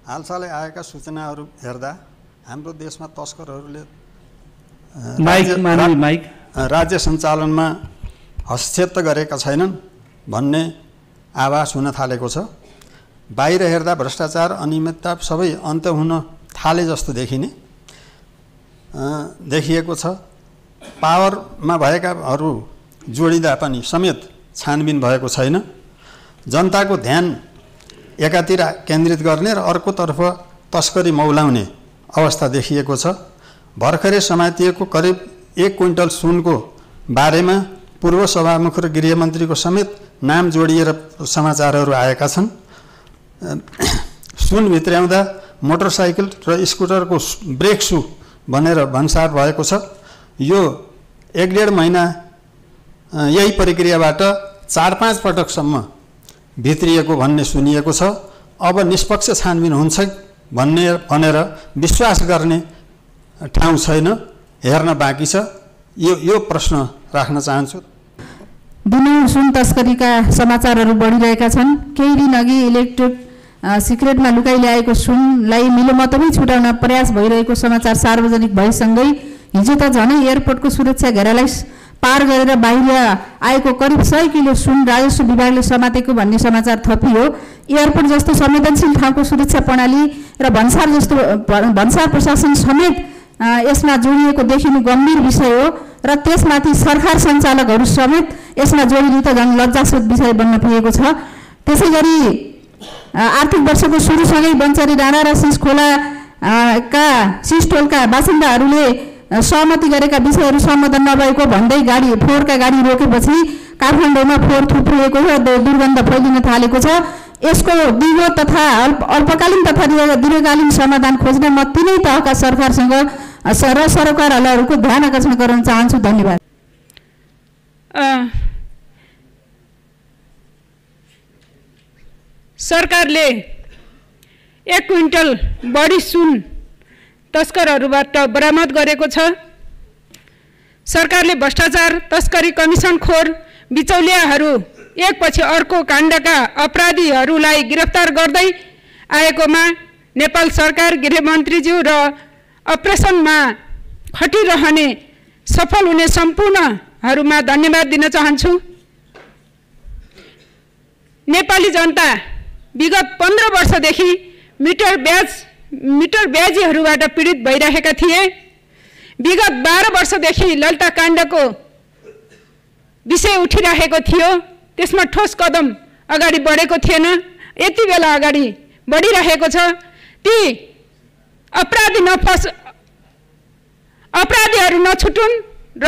हालसालै आएका सूचनाहरू हेर्दा हाम्रो देशमा तस्करहरूले राज्य सञ्चालनमा हस्तक्षेप त गरेका छैनन् भन्ने आभास हुन थालेको छ। बाहिर हेर्दा भ्रष्टाचार अनियमितता सबै अन्त्य हुन थाले जस्तो देखिएको छ। पावरमा भएकाहरू जोडिँदा पनि समेत छानबिन भएको छैन। जनताको ध्यान एकातिर केन्द्रित गर्ने र अर्कोतर्फ तस्करी मौलाउने अवस्था देखिएको छ। भर्खरै समातिएको करिब 1 क्विन्टल सुनको बारेमा पूर्व सभामुख र गृहमन्त्रीको समेत नाम जोडिएर समाचारहरू आएका छन्। सुन भित्र्याउँदा मोटरसाइकल र स्कुटरको ब्रेक सु भनेर भन्सार भएको छ। यो 1-1.5 महिना यही प्रक्रियाबाट 4-5 पटकसम्म भित्रिएको भन्ने सुनिएको छ। अब निष्पक्ष छानबिन हुन्छ भनेर विश्वास गर्ने ठाउँ छैन, हेर्न बाँकी छ। यो प्रश्न राख्न चाहन्छु। दिनौँ सुन तस्करीका समाचारहरू बढिरहेका छन्। केही दिन अघि इलेक्ट्रिक सिक्रेटमा लुकाइ ल्याएको सुनलाई मिलोमतोमै छुटाउन प्रयास भइरहेको समाचार सार्वजनिक भएसँगै हिजो त झनै एयरपोर्टको सुरक्षा घेरालाई पार गरेर बाहिर आएको करिब 100 किलो सुन राजस्व विभागले समातेको भन्ने समाचार थपियो। एयरपोर्ट जस्तो संवेदनशील ठाउँको सुरक्षा प्रणाली र भन्सार प्रशासन समेत यसमा जोडिएको देखिनु गम्भीर विषय हो र त्यसमाथि सरकार सञ्चालकहरू समेत यसमा जोडिनु त झन् लज्जास्पद विषय बन्न पुगेको छ। त्यसैगरी आर्थिक वर्षको सुरुसँगै बन्चरी डाँडा र सिसखोलाका सिसटोलका बासिन्दाहरूले सहमति गरेका विषयहरू सम्बोधन नभएको भन्दै फोहोरका गाडी रोकेपछि काठमाडौँमा फोहोर थुप्रिएको र दुर्गन्ध फैलिन थालेको छ। यसको दिगो तथा अल्पकालीन तथा दीर्घकालीन समाधान खोज्न म तीनै तहका सरकारसँग र सरकारहरूको ध्यान आकर्षण गर्न चाहन्छु। धन्यवाद। सरकारले 1 क्विन्टल बढी सुन तस्करहरूबाट बरामद गरेको छ। सरकारले भ्रष्टाचार, तस्करी, कमिसनखोर, बिचौलियाहरू एकपछि अर्को काण्डका अपराधीहरूलाई गिरफ्तार गर्दै आएकोमा नेपाल सरकार, गृहमन्त्रीज्यू र अपरेसनमा खटिरहने सफल हुने सम्पूर्णहरूमा धन्यवाद दिन चाहन्छु। नेपाली जनता विगत 15 वर्षदेखि मिटर ब्याजीहरूबाट पीडित भइरहेका थिए। विगत 12 वर्षदेखि ललिता काण्डको विषय उठिरहेको थियो। त्यसमा ठोस कदम अगाडि बढेको थिएन। यति बेला अगाडि बढिरहेको छ। ती अपराधीहरू नछुटुन् र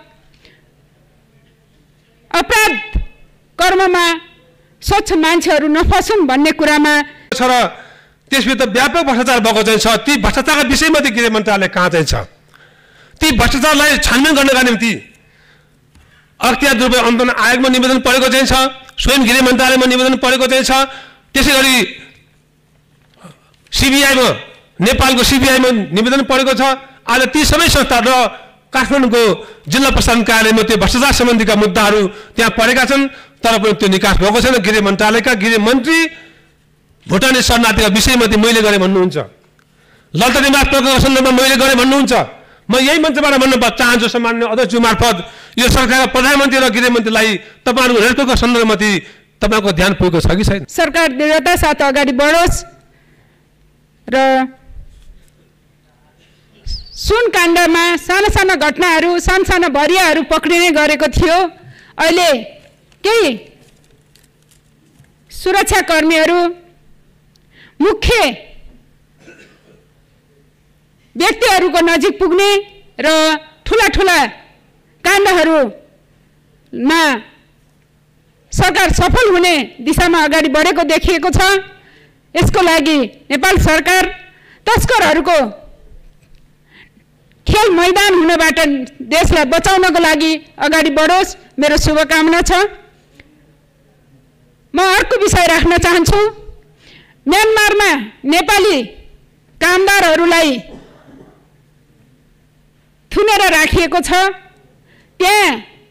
अपराध कर्ममा स्वच्छ मान्छेहरू नफसुन् भन्ने कुरामा छ र त्यसभित्र व्यापक भ्रष्टाचार भएको चाहिँ छ। ती भ्रष्टाचारका विषयमा गृह मन्त्रालय कहाँ चाहिँ छ? ती भ्रष्टाचारलाई छानबिन गर्नका निम्ति अख्तियार दुरुपयोग अन्वेषण आयोगमा निवेदन परेको चाहिँ छ, स्वयं गृह मन्त्रालयमा निवेदन परेको चाहिँ छ। त्यसैगरी सीबीआईमा, नेपालको सीबीआईमा निवेदन परेको छ। आज ती सबै संस्था र काठमाडौँको जिल्ला प्रशासन कार्यालयमा त्यो भ्रष्टाचार सम्बन्धीका मुद्दाहरू त्यहाँ परेका छन्, तर पनि त्यो निकास भएको छैन। गृह मन्त्रालयका गृहमन्त्री भुटानी शरणार्थीका विषयमा मैले गरेँ भन्नुहुन्छ, ललिता निवास प्रकरणको सन्दर्भमा मैले गरेँ भन्नुहुन्छ। म यही मञ्चबाट भन्न चाहन्छु सम्माननीय अध्यक्षज्यू मार्फत यो सरकारका प्रधानमन्त्री र गृहमन्त्रीलाई तपाईँहरूको रेडको सन्दर्भमा तपाईँको ध्यान पुगेको छ कि छैन? सरकार दृढता साथ अगाडि बढोस् र सुन काण्डमा साना साना घटनाहरू, साना भरियाहरू पक्रिने गरेको थियो। अहिले केही सुरक्षाकर्मीहरू मुख्य व्यक्तिहरूको नजिक पुग्ने र ठुला काण्डहरूमा सरकार सफल हुने दिशामा अगाडि बढेको देखिएको छ। यसको लागि नेपाल सरकार तस्करहरूको खेल मैदान हुनबाट देशलाई बचाउनको लागि अगाडि बढोस्, मेरो शुभकामना छ। म अर्को विषय राख्न चाहन्छु। म्यानमारमा नेपाली कामदारहरूलाई थुनेर राखिएको छ। त्यहाँ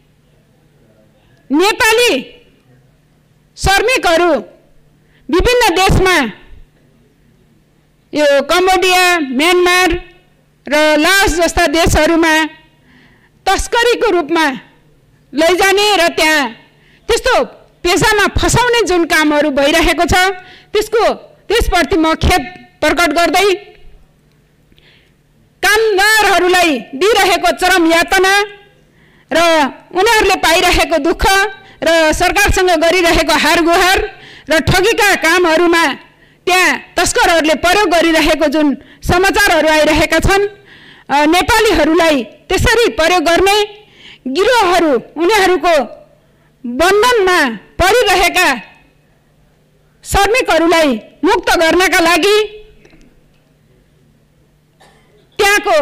नेपाली श्रमिकहरू विभिन्न देशमा यो कम्बोडिया, म्यानमार र लाओस जस्ता देशहरूमा तस्करीको रूपमा लैजाने र त्यहाँ त्यस्तो पेसामा फसाउने जुन कामहरू भइरहेको छ त्यसप्रति म खेद प्रकट गर्दै कामदारहरूलाई दिइरहेको चरम यातना र उनीहरूले पाइरहेको दुःख र सरकारसँग गरिरहेको हारगुहार र ठगीका कामहरूमा त्यहाँ तस्करहरूले प्रयोग गरिरहेको जुन समाचारहरू आइरहेका छन्, नेपालीहरूलाई त्यसरी प्रयोग गर्ने गिरोहहरू उनीहरूको बन्धनमा परिरहेका श्रमिकहरूलाई मुक्त गर्नका लागि त्यहाँको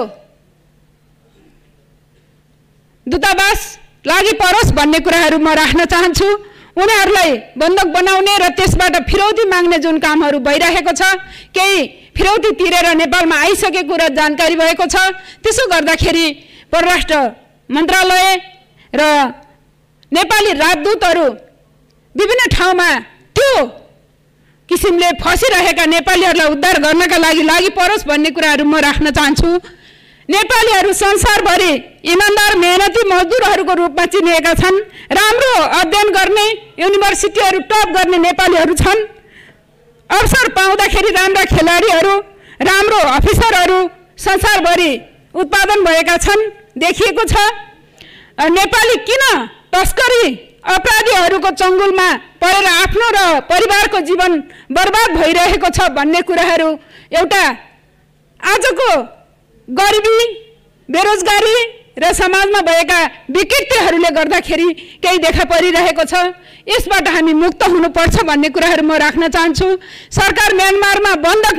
दूतावास लागि परोस् भन्ने कुराहरू म राख्न चाहन्छु। उनीहरूलाई बन्धक बनाउने र त्यसबाट फिरौती माग्ने जुन कामहरू भइरहेको छ, केही फिरौती तिरेर नेपालमा आइसकेको र जानकारी भएको छ। त्यसो गर्दाखेरि परराष्ट्र मन्त्रालय र नेपाली राजदूतहरू विभिन्न ठाउँमा त्यो किसिमले फसिरहेका नेपालीहरूलाई उद्धार गर्नका लागि परोस् भन्ने कुराहरू म राख्न चाहन्छु। नेपालीहरू संसारभरि इमानदार मेहनती मजदुरहरूको रूपमा चिनिएका छन्। राम्रो अध्ययन गर्ने, युनिभर्सिटीहरू टप गर्ने नेपालीहरू छन्। अवसर पाउँदाखेरि राम्रा खेलाडीहरू, राम्रो अफिसरहरू संसारभरि उत्पादन भएका छन्, देखिएको छ। नेपाली किन तस्करी अपराधीहरूको चङ्गुलमा परेर आफ्नो र परिवारको जीवन बर्बाद भइरहेको छ भन्ने कुराहरू एउटा आजको गरिबी, बेरोजगारी र समाजमा भएका विकृतिहरूले गर्दाखेरि केही देखा परिरहेको छ। यसबाट हामी मुक्त हुनुपर्छ भन्ने कुराहरू म राख्न चाहन्छु। सरकार म्यानमारमा बन्धक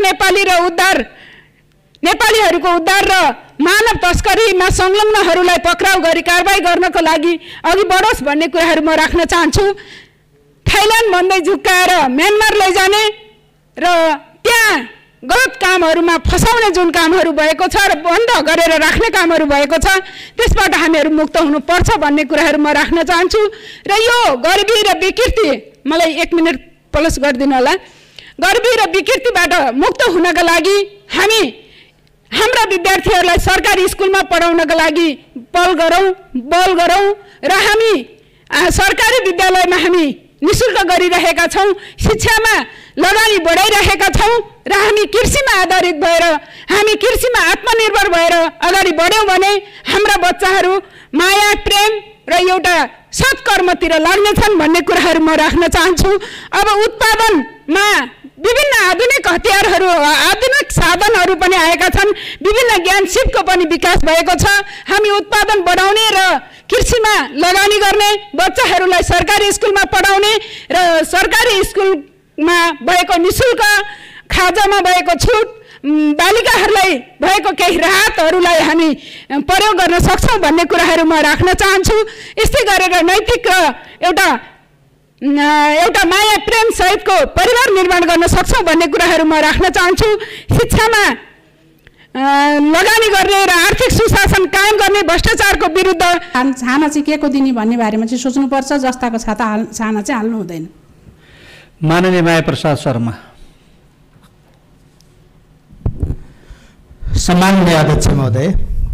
नेपालीहरूको उद्धार र मानव तस्करीमा संलग्नहरूलाई पक्राउ गरी कारबाही गर्नको लागि अघि बढोस् भन्ने कुराहरू म राख्न चाहन्छु। थाइल्यान्ड भन्दै झुक्काएर म्यानमार लैजाने र त्यहाँ गलत कामहरूमा फसाउने जुन कामहरू भएको छ र बन्द गरेर राख्ने कामहरू भएको छ, त्यसबाट हामीहरू मुक्त हुनुपर्छ भन्ने कुराहरू म राख्न चाहन्छु। र यो गरिबी र विकृति, मलाई 1 मिनट प्लस गरिदिनु होला। गरिबी र विकृतिबाट मुक्त हुनका लागि हामी हाम्रा विद्यार्थीहरूलाई सरकारी स्कुलमा पढाउनका लागि बल गरौँ र हामी सरकारी विद्यालयमा हामी निःशुल्क गरिरहेका छौँ। शिक्षामा लगानी बढाइरहेका छौँ र हामी कृषिमा आधारित भएर, हामी कृषिमा आत्मनिर्भर भएर अगाडि बढ्यौँ भने हाम्रा बच्चाहरू माया, प्रेम र एउटा सत्कर्मतिर लाग्नेछन् भन्ने कुराहरू म राख्न चाहन्छु। अब उत्पादनमा विभिन्न आधुनिक हतियारहरू, आधुनिक साधनहरू पनि आएका छन्। विभिन्न ज्ञान सिपको पनि विकास भएको छ। हामी उत्पादन बढाउने र कृषिमा लगानी गर्ने, बच्चाहरूलाई सरकारी स्कुलमा पढाउने र सरकारी स्कुलमा भएको निःशुल्क, खाजामा भएको छुट, बालिकाहरूलाई भएको केही राहतहरूलाई हामी प्रयोग गर्न सक्छौँ भन्ने कुराहरू म राख्न चाहन्छु। यस्तै गरेर नैतिक र एउटा माया प्रेम सहितको परिवार निर्माण गर्न सक्छौँ भन्ने कुराहरू म राख्न चाहन्छु। शिक्षामा लगानी गर्ने र आर्थिक सुशासन कायम गर्ने, भ्रष्टाचारको विरुद्ध छाना चाहिँ के को दिने भन्ने बारेमा चाहिँ सोच्नुपर्छ। जस्ताको छाना चाहिँ हाल्नु हुँदैन। माननीय माया प्रसाद शर्मा। सम्माननीय अध्यक्ष महोदय,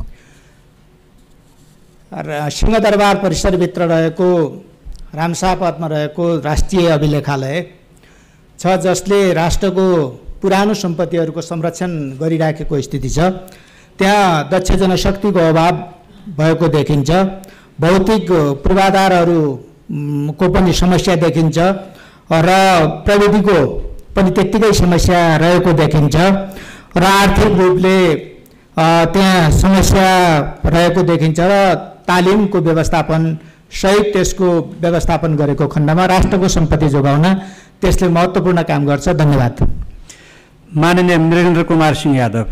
सिंहदरबार परिसरभित्र रहेको रामशाहपथमा रहेको राष्ट्रिय अभिलेखालय छ, जसले राष्ट्रको पुरानो सम्पत्तिहरूको संरक्षण गरिराखेको स्थिति छ। त्यहाँ दक्ष जनशक्तिको अभाव भएको देखिन्छ। भौतिक पूर्वाधारहरूको पनि समस्या देखिन्छ र प्रविधिको पनि त्यत्तिकै समस्या रहेको देखिन्छ र आर्थिक रूपले त्यहाँ समस्या रहेको देखिन्छ र तालिमको व्यवस्थापन सहित त्यसको व्यवस्थापन गरेको खण्डमा राष्ट्रको सम्पत्ति जोगाउन त्यसले महत्त्वपूर्ण काम गर्छ। धन्यवाद। माननीय मृगेन्द्र कुमार सिंह यादव।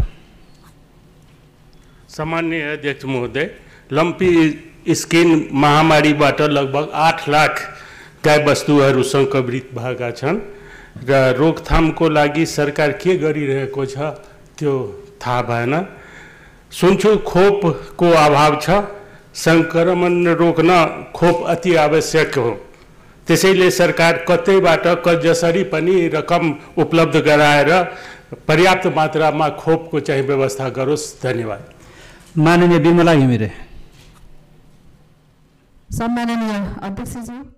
सामान्य अध्यक्ष महोदय, लम्पी स्किन महामारीबाट लगभग 8 लाख गाई बस्तुहरू सङ्क्रमित भएका छन् र रोकथामको लागि सरकार के गरिरहेको छ त्यो थाहा भएन। सुन्छु खोपको अभाव छ, सङ्क्रमण रोक्न खोप अति आवश्यक हो। त्यसैले सरकार कतैबाट जसरी पनि रकम उपलब्ध गराएर पर्याप्त मात्रामा खोपको चाहिँ व्यवस्था गरोस्। धन्यवाद। माननीय बिमला घिमिरे। सम्माननीय अध्यक्षज्यू।